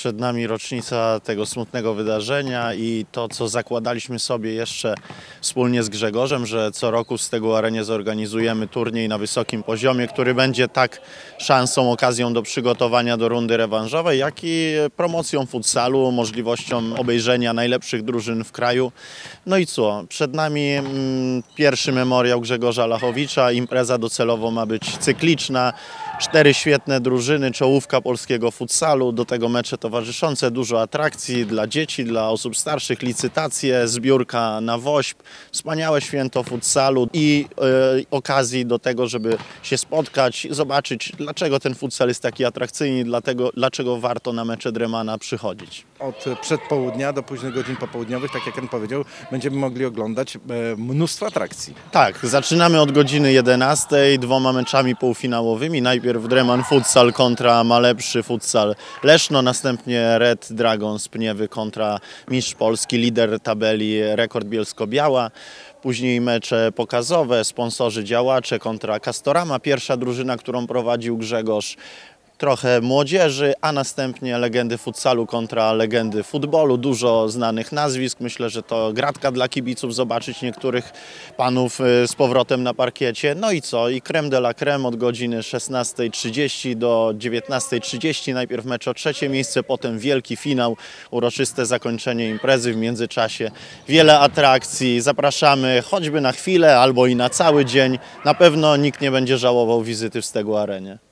Przed nami rocznica tego smutnego wydarzenia i to, co zakładaliśmy sobie jeszcze wspólnie z Grzegorzem, że co roku z tego Arenie zorganizujemy turniej na wysokim poziomie, który będzie tak szansą, okazją do przygotowania do rundy rewanżowej, jak i promocją futsalu, możliwością obejrzenia najlepszych drużyn w kraju. No i co? Przed nami pierwszy memoriał Grzegorza Lachowicza. Impreza docelowo ma być cykliczna. 4 świetne drużyny, czołówka polskiego futsalu, do tego mecze towarzyszące, dużo atrakcji dla dzieci, dla osób starszych, licytacje, zbiórka na WOŚP, wspaniałe święto futsalu i okazji do tego, żeby się spotkać, zobaczyć, dlaczego ten futsal jest taki atrakcyjny, dlaczego warto na mecze Dremana przychodzić. Od przedpołudnia do późnych godzin popołudniowych, tak jak Jan powiedział, będziemy mogli oglądać mnóstwo atrakcji. Tak, zaczynamy od godziny 11 2 meczami półfinałowymi. Najpierw Dreman Futsal kontra Malepszy Futsal Leszno, następnie Red Dragons Pniewy kontra Mistrz Polski, lider tabeli Rekord Bielsko-Biała. Później mecze pokazowe, sponsorzy działacze kontra Castorama, pierwsza drużyna, którą prowadził Grzegorz. Trochę młodzieży, a następnie legendy futsalu kontra legendy futbolu. Dużo znanych nazwisk. Myślę, że to gratka dla kibiców zobaczyć niektórych panów z powrotem na parkiecie. No i co? I crème de la crème od godziny 16:30 do 19:30. Najpierw mecz o trzecie miejsce, potem wielki finał, uroczyste zakończenie imprezy. W międzyczasie wiele atrakcji. Zapraszamy choćby na chwilę albo i na cały dzień. Na pewno nikt nie będzie żałował wizyty w Stegu Arenie.